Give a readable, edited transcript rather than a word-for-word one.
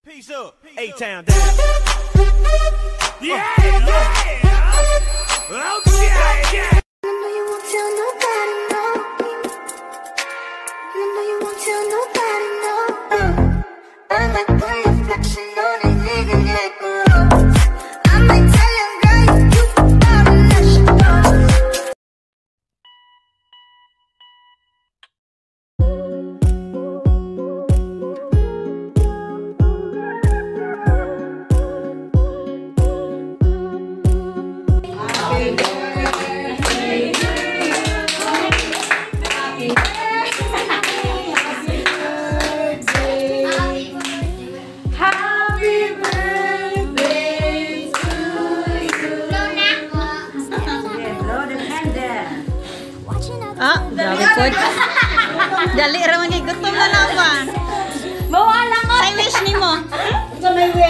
Peace up, A-Town down. Yeah, yeah. Okay, yeah. You won't tell nobody, no. You won't tell nobody, no. I might put your reflection on a nigga like a rose. I might tell him, girl, you are a lush rose. Ah, grabe po. Dali raman gutom na naman. Bawa lang ko. Say wish ni mo.